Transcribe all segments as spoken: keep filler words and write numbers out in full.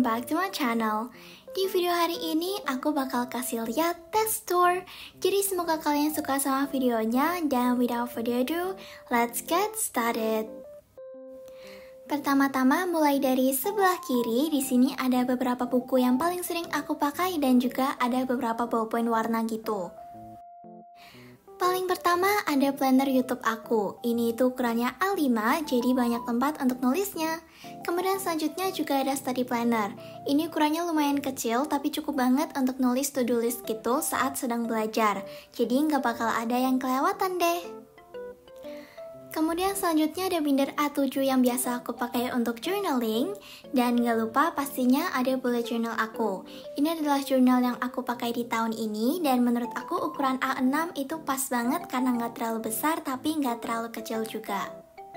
back to my channel. Di video hari ini aku bakal kasih lihat test tour. Jadi semoga kalian suka sama videonya, dan without further ado, let's get started. Pertama-tama mulai dari sebelah kiri, di sini ada beberapa buku yang paling sering aku pakai dan juga ada beberapa ballpoint warna gitu. Paling pertama ada planner YouTube aku. Ini itu ukurannya A lima, jadi banyak tempat untuk nulisnya. Kemudian selanjutnya juga ada study planner. Ini ukurannya lumayan kecil, tapi cukup banget untuk nulis to-do list gitu saat sedang belajar. Jadi nggak bakal ada yang kelewatan deh. Kemudian selanjutnya ada binder A tujuh yang biasa aku pakai untuk journaling. Dan gak lupa pastinya ada bullet journal aku. Ini adalah jurnal yang aku pakai di tahun ini, dan menurut aku ukuran A enam itu pas banget karena gak terlalu besar tapi gak terlalu kecil juga.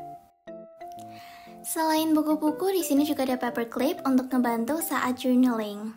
Selain buku-buku, di sini juga ada paper clip untuk ngebantu saat journaling.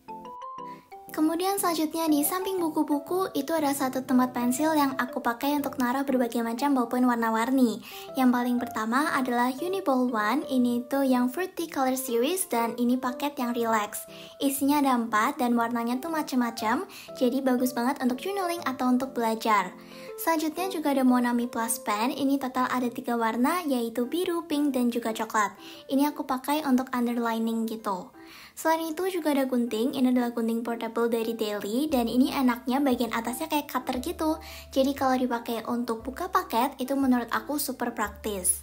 Kemudian selanjutnya di samping buku-buku itu ada satu tempat pensil yang aku pakai untuk naruh berbagai macam ballpoint warna-warni. Yang paling pertama adalah Uniball One, ini tuh yang Fruity Color Series dan ini paket yang relax. Isinya ada empat dan warnanya tuh macam-macam, jadi bagus banget untuk journaling atau untuk belajar. Selanjutnya juga ada Monami Plus Pen, ini total ada tiga warna yaitu biru, pink, dan juga coklat. Ini aku pakai untuk underlining gitu. Selain itu juga ada gunting, ini adalah gunting portable dari Daily, dan ini enaknya bagian atasnya kayak cutter gitu. Jadi kalau dipakai untuk buka paket, itu menurut aku super praktis.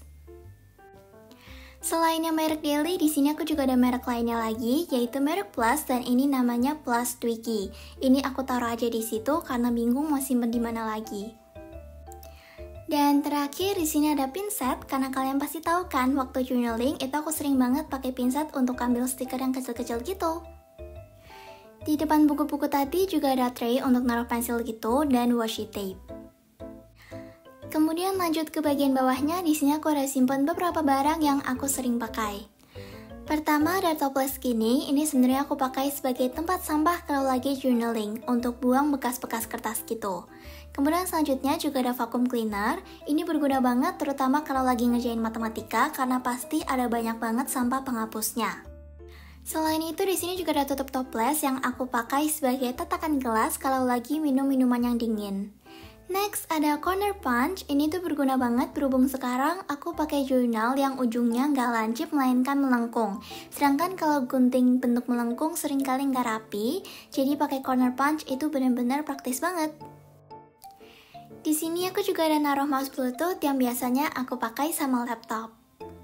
Selain yang merek Daily, di sini aku juga ada merek lainnya lagi, yaitu merek Plus, dan ini namanya Plus Twiggy. Ini aku taruh aja di situ karena bingung mau simpen di mana lagi. Dan terakhir di sini ada pinset, karena kalian pasti tahu kan waktu journaling itu aku sering banget pakai pinset untuk ambil stiker yang kecil-kecil gitu. Di depan buku-buku tadi juga ada tray untuk naruh pensil gitu dan washi tape. Kemudian lanjut ke bagian bawahnya, di sini aku ada simpan beberapa barang yang aku sering pakai. Pertama ada toples gini, ini sebenarnya aku pakai sebagai tempat sampah kalau lagi journaling untuk buang bekas-bekas kertas gitu. Kemudian selanjutnya juga ada vacuum cleaner, ini berguna banget terutama kalau lagi ngerjain matematika karena pasti ada banyak banget sampah penghapusnya. Selain itu di sini juga ada tutup toples yang aku pakai sebagai tatakan gelas kalau lagi minum minuman yang dingin. Next ada corner punch, ini tuh berguna banget berhubung sekarang aku pakai jurnal yang ujungnya nggak lancip melainkan melengkung. Sedangkan kalau gunting bentuk melengkung seringkali nggak rapi, jadi pakai corner punch itu benar-benar praktis banget. Di sini aku juga ada naruh mouse Bluetooth yang biasanya aku pakai sama laptop.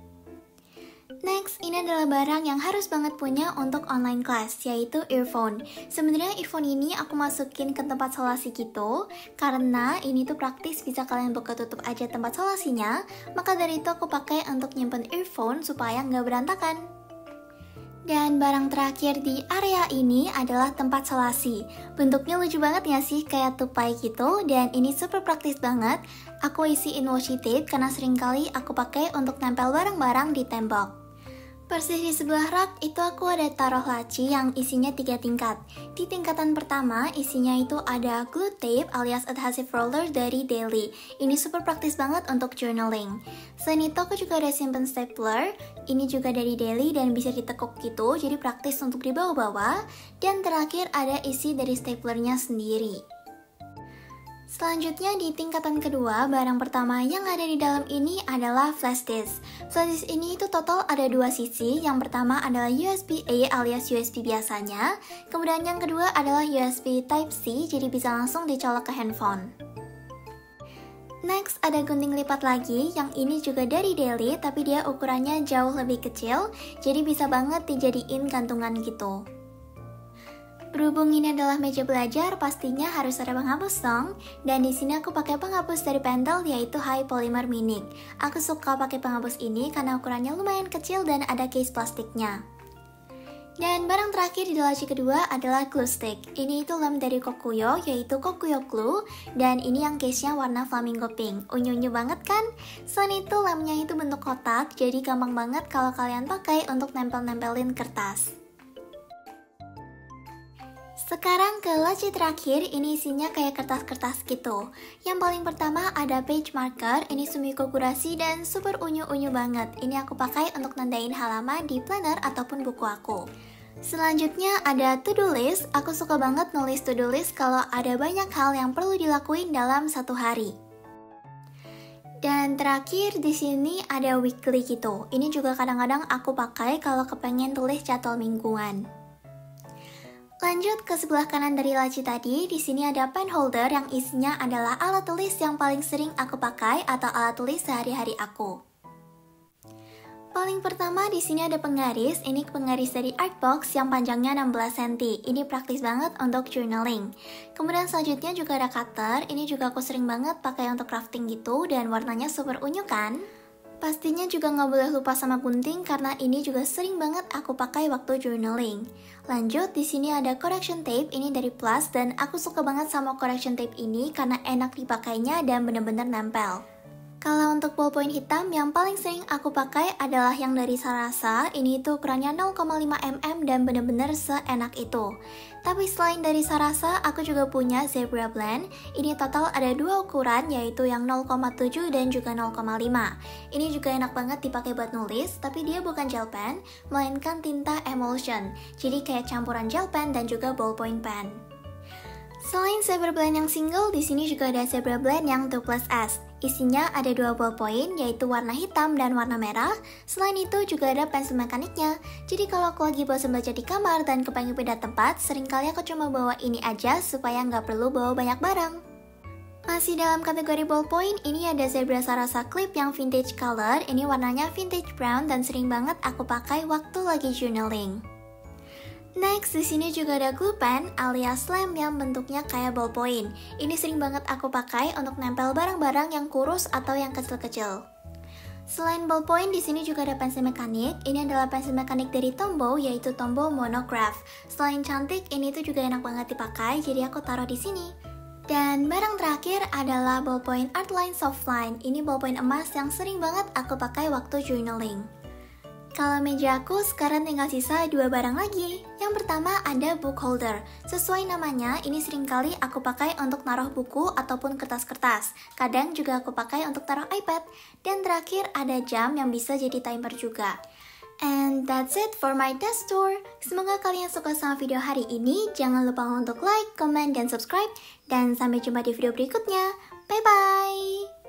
Next, ini adalah barang yang harus banget punya untuk online class, yaitu earphone. Sebenarnya earphone ini aku masukin ke tempat solasi gitu, karena ini tuh praktis bisa kalian buka tutup aja tempat solasinya, maka dari itu aku pakai untuk nyimpen earphone supaya nggak berantakan. Dan barang terakhir di area ini adalah tempat solasi. Bentuknya lucu banget ya sih, kayak tupai gitu, dan ini super praktis banget. Aku isiin washi tape karena seringkali aku pakai untuk nempel barang-barang di tembok. Persis di sebelah rak itu aku ada taruh laci yang isinya tiga tingkat. Di tingkatan pertama isinya itu ada glue tape alias adhesive roller dari Daily. Ini super praktis banget untuk journaling. Selain itu aku juga ada simpen stapler. Ini juga dari Daily dan bisa ditekuk gitu, jadi praktis untuk dibawa-bawa. Dan terakhir ada isi dari staplernya sendiri. Selanjutnya di tingkatan kedua, barang pertama yang ada di dalam ini adalah flash disk. Flash disk ini itu total ada dua sisi. Yang pertama adalah U S B A alias U S B biasanya. Kemudian yang kedua adalah U S B Type C, jadi bisa langsung dicolok ke handphone. Next ada gunting lipat lagi, yang ini juga dari Daily tapi dia ukurannya jauh lebih kecil, jadi bisa banget dijadiin gantungan gitu. Berhubung ini adalah meja belajar, pastinya harus ada penghapus dong. Dan di sini aku pakai penghapus dari Pentel yaitu High Polymer Mini. Aku suka pakai penghapus ini karena ukurannya lumayan kecil dan ada case plastiknya. Dan barang terakhir di laci kedua adalah glue stick. Ini itu lem dari Kokuyo yaitu Kokuyo Glue, dan ini yang case-nya warna flamingo pink. Unyu-unyu banget kan? Selain itu lemnya itu bentuk kotak, jadi gampang banget kalau kalian pakai untuk nempel-nempelin kertas. Sekarang ke laci terakhir, ini isinya kayak kertas-kertas gitu. Yang paling pertama ada page marker, ini Sumiko Gurashi dan super unyu-unyu banget. Ini aku pakai untuk nandain halaman di planner ataupun buku aku. Selanjutnya ada to-do list. Aku suka banget nulis to-do list kalau ada banyak hal yang perlu dilakuin dalam satu hari. Dan terakhir di sini ada weekly gitu. Ini juga kadang-kadang aku pakai kalau kepengen tulis jadwal mingguan. Lanjut ke sebelah kanan dari laci tadi, di sini ada pen holder yang isinya adalah alat tulis yang paling sering aku pakai atau alat tulis sehari-hari aku. Paling pertama di sini ada penggaris. Ini penggaris dari Artbox yang panjangnya enam belas sentimeter. Ini praktis banget untuk journaling. Kemudian selanjutnya juga ada cutter. Ini juga aku sering banget pakai untuk crafting gitu dan warnanya super unyu kan? Pastinya juga nggak boleh lupa sama gunting karena ini juga sering banget aku pakai waktu journaling. Lanjut, di sini ada correction tape. Ini dari Plus dan aku suka banget sama correction tape ini karena enak dipakainya dan bener-bener nempel. Kalau untuk ballpoint hitam yang paling sering aku pakai adalah yang dari Sarasa. Ini tuh ukurannya nol koma lima milimeter dan bener-bener seenak itu. Tapi selain dari Sarasa, aku juga punya Zebra Blend. Ini total ada dua ukuran, yaitu yang nol koma tujuh dan juga nol koma lima. Ini juga enak banget dipakai buat nulis, tapi dia bukan gel pen, melainkan tinta emulsion. Jadi kayak campuran gel pen dan juga ballpoint pen. Selain Zebra Blend yang single, di sini juga ada Zebra Blend yang dua plus S. Isinya ada dua ballpoint, yaitu warna hitam dan warna merah. Selain itu juga ada pensil mekaniknya. Jadi kalau aku lagi bosan belajar di kamar dan kepengen pindah tempat, seringkali aku cuma bawa ini aja supaya nggak perlu bawa banyak barang. Masih dalam kategori ballpoint, ini ada Zebra Sarasa Clip yang vintage color. Ini warnanya vintage brown dan sering banget aku pakai waktu lagi journaling. Next, di sini juga ada glue pen alias lem yang bentuknya kayak ballpoint. Ini sering banget aku pakai untuk nempel barang-barang yang kurus atau yang kecil-kecil. Selain ballpoint, di sini juga ada pensil mekanik. Ini adalah pensil mekanik dari Tombow, yaitu Tombow Monograph. Selain cantik, ini tuh juga enak banget dipakai, jadi aku taruh di sini. Dan barang terakhir adalah ballpoint Artline Softline. Ini ballpoint emas yang sering banget aku pakai waktu journaling. Kalau meja aku sekarang tinggal sisa dua barang lagi. Yang pertama ada book holder. Sesuai namanya, ini seringkali aku pakai untuk naruh buku ataupun kertas-kertas. Kadang juga aku pakai untuk taruh iPad. Dan terakhir ada jam yang bisa jadi timer juga. And that's it for my desk tour. Semoga kalian suka sama video hari ini. Jangan lupa untuk like, comment, dan subscribe. Dan sampai jumpa di video berikutnya. Bye-bye!